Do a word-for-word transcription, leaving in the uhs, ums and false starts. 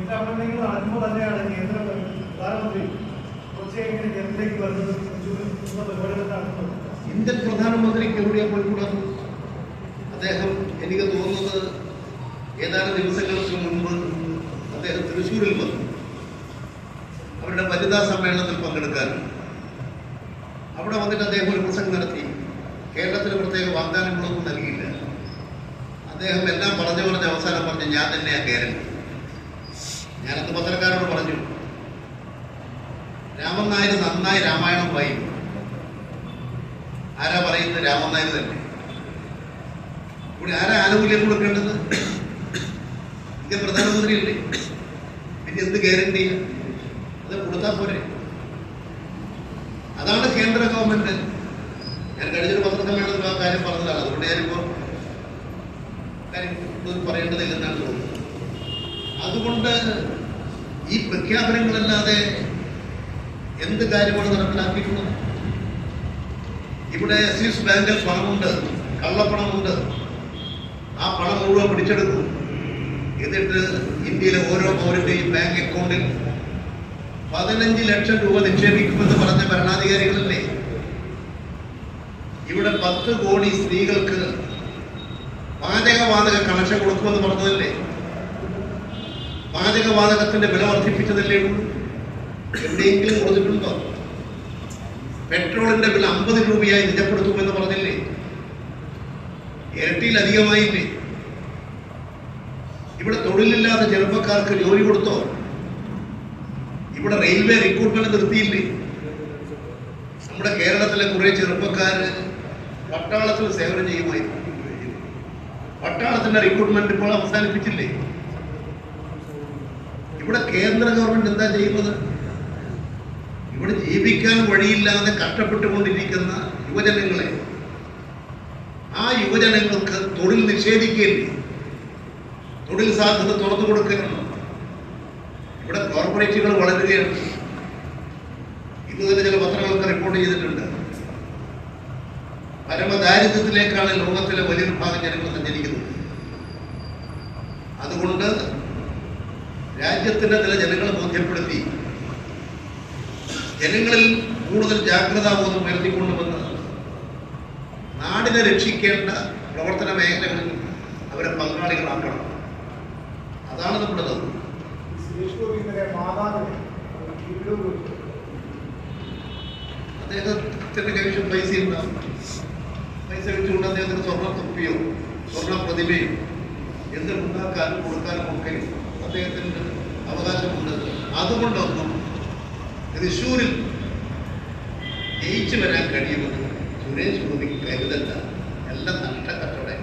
പ്രഖ്യാപനങ്ങൾ നടക്കുമ്പോൾ തന്നെയാണ് കേന്ദ്ര പ്രധാനമന്ത്രി തീർച്ചയായും കേന്ദ്രത്തിലേക്ക് വരുന്നത് പരിപാടികൾ നടത്തുന്നത്. ഇന്ത്യൻ പ്രധാനമന്ത്രിക്ക് എവിടെയാണ് പോയിക്കൂടാതെ? അദ്ദേഹം എനിക്ക് തോന്നുന്നത് ഏതാനും ദിവസങ്ങൾക്ക് മുൻപ് അദ്ദേഹം തൃശ്ശൂരിൽ വന്നു അവരുടെ വനിതാ സമ്മേളനത്തിൽ പങ്കെടുക്കാൻ. അവിടെ വന്നിട്ട് അദ്ദേഹം ഒരു പ്രസംഗം നടത്തി. കേരളത്തിന് പ്രത്യേക വാഗ്ദാനങ്ങളൊന്നും നൽകിയില്ല. അദ്ദേഹം എല്ലാം പറഞ്ഞു പറഞ്ഞ അവസാനം പറഞ്ഞ് ഞാൻ തന്നെയാണ് ഗ്യാരണ്ടി. ഞാനന്ന് പത്രക്കാരോട് പറഞ്ഞു, രാമൻ നായർ നന്നായി രാമായണം വായിക്കും. ആരാ പറയുന്നത്? രാമൻ നായർ തന്നെ. ഇവിടെ ആരാ ആനുകൂല്യം കൊടുക്കേണ്ടത്? ഇന്ത്യ പ്രധാനമന്ത്രിയല്ലേ. പിന്നെ എന്ത് ഗ്യാരണ്ടി? അത് കൊടുത്താൽ പോരെ. അതാണ് കേന്ദ്ര ഗവൺമെന്റ്. ഞാൻ കഴിഞ്ഞൊരു പത്രസമ്മേളനത്തിൽ ആ കാര്യം പറഞ്ഞതാണ്. അതുകൊണ്ട് ഞാനിപ്പോ കാര്യം പറയേണ്ടതില്ലെന്നാണ് തോന്നുന്നത്. അതുകൊണ്ട് ഈ പ്രഖ്യാപനങ്ങളല്ലാതെ എന്ത് കാര്യമാണ് നടപ്പിലാക്കിയിട്ടുള്ളത്? ഇവിടെ സ്വിസ് ബാങ്കിൽ പണമുണ്ട്, കള്ളപ്പണമുണ്ട്. ആ പണം മുഴുവൻ പിടിച്ചെടുക്കും. എന്നിട്ട് ഇന്ത്യയിലെ ഓരോ പൗരന്റെയും ബാങ്ക് അക്കൗണ്ടിൽ പതിനഞ്ച് ലക്ഷം രൂപ നിക്ഷേപിക്കുമെന്ന് പറഞ്ഞ ഭരണാധികാരികളല്ലേ? ഇവിടെ പത്ത് കോടി സ്ത്രീകൾക്ക് പാചകവാതക കണക്ഷൻ കൊടുക്കുമെന്ന് പറഞ്ഞതല്ലേ? പാചകവാതകത്തിന്റെ വില വർദ്ധിപ്പിച്ചതല്ലേ ഉള്ളൂ? എവിടെയെങ്കിലും കൊടുത്തിട്ടുണ്ടോ? പെട്രോളിന്റെ വില അമ്പത് രൂപയായി നിജപ്പെടുത്തുമെന്ന് പറഞ്ഞില്ലേ? ഇരട്ടിയിലധികമായില്ലേ? ഇവിടെ തൊഴിലില്ലാത്ത ചെറുപ്പക്കാർക്ക് ജോലി കൊടുത്തോ? ഇവിടെ റെയിൽവേ റിക്രൂട്ട്മെന്റ് നിർത്തിയില്ലേ? നമ്മുടെ കേരളത്തിലെ കുറെ ചെറുപ്പക്കാര് പട്ടാളത്തിൽ സേവനം ചെയ്യുമായിരുന്നു. പട്ടാളത്തിന്റെ റിക്രൂട്ട്മെന്റ് ഇപ്പോൾ അവസാനിപ്പിച്ചില്ലേ? ഇവിടെ കേന്ദ്ര ഗവൺമെന്റ് എന്താ ചെയ്യുന്നത്? ഇവിടെ ജീവിക്കാൻ വഴിയില്ലാതെ കഷ്ടപ്പെട്ടുകൊണ്ടിരിക്കുന്ന യുവജനങ്ങളെ, ആ യുവജനങ്ങൾക്ക് തൊഴിൽ നിഷേധിക്കുകയില്ലേ? തൊഴിൽ സാധ്യത തുറന്നു കൊടുക്കുകയാണ്. ഇവിടെ കോർപ്പറേറ്റുകൾ വളരുകയാണ്. ഇന്ന് തന്നെ ചില പത്രങ്ങളൊക്കെ റിപ്പോർട്ട് ചെയ്തിട്ടുണ്ട്. പരമദാരിദ്ര്യത്തിലേക്കാണ് ലോകത്തിലെ വലിയൊരു ഭാഗം ജനങ്ങൾ സഞ്ചരിക്കുന്നത്. അതുകൊണ്ട് രാജ്യത്തിന്റെ ചില ജനങ്ങളെ ബോധ്യപ്പെടുത്തി ജനങ്ങളിൽ കൂടുതൽ ജാഗ്രതാബോധം ഉയർത്തിക്കൊണ്ടുവന്ന് നാടിനെ രക്ഷിക്കേണ്ട പ്രവർത്തന മേഖലകളിൽ അവരെ പങ്കാളികളാക്കണം. അതാണ് നമ്മുടെ ദൗത്യം. അദ്ദേഹത്തിന്റെ കൈവശം പൈസ ഉണ്ടാവും. പൈസ വെച്ചുകൊണ്ട് അദ്ദേഹത്തിന് സ്വർണ്ണ തൊപ്പിയോ സ്വർണ്ണ പ്രതിമയോ എന്തുണ്ടാക്കാനും കൊടുക്കാനും ഒക്കെ അദ്ദേഹത്തിന് അവകാശമുണ്ട്. അതുകൊണ്ടൊന്നും തൃശ്ശൂരിൽ ജയിച്ചു വരാൻ കഴിയുമെന്ന് സുരേഷ് ഗോപിക്ക് കരുതല്ല. എല്ലാം നഷ്ടക്കച്ചവടം.